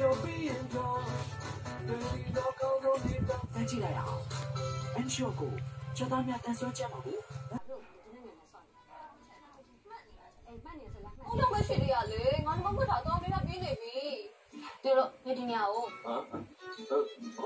再进来呀，俺小哥叫他们单算节目。 我都没学的呀嘞，俺们不查到没他比那比。对了，你听见哦？